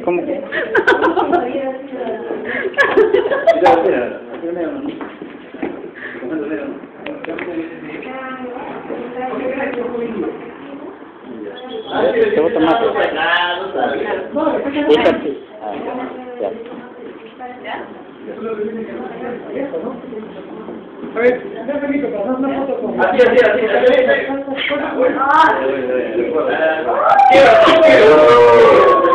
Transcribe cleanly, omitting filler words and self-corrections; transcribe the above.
¿Cómo que? Te voy a tomar. Escúchate. Ya. A ver, Felipe, pasamos una foto con... Así. ¡Ah!